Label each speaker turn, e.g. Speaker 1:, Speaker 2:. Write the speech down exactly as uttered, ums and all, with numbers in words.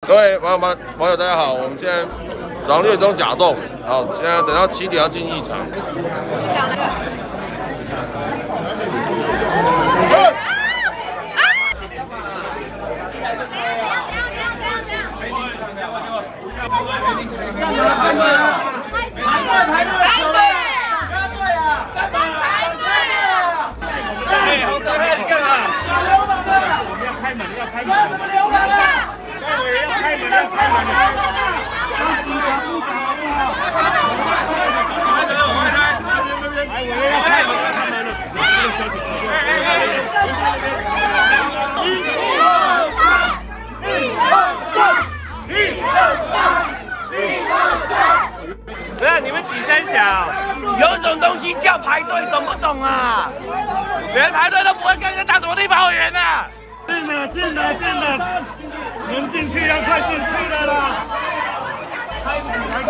Speaker 1: 各位网友们、网友大家好，我们现在早上六点钟甲洞，好，现在等到七点要进议场。
Speaker 2: 排队啊！排队排队排队啊！插队啊！干嘛排队啊？哎，好可爱，你干嘛？耍流氓的！我们要开门，要开门。耍什么流氓啊？待会要开门，要开门。哎，我们要开门，要开门了。哎哎哎！一二三，一二三，一二三。不是你们几三小？
Speaker 3: 有种东西叫排队，懂不懂啊？
Speaker 2: 连排队都不会，跟人家打什么地跑员啊？进了，进了，进了，能进去要快进去了啦！开门，开门。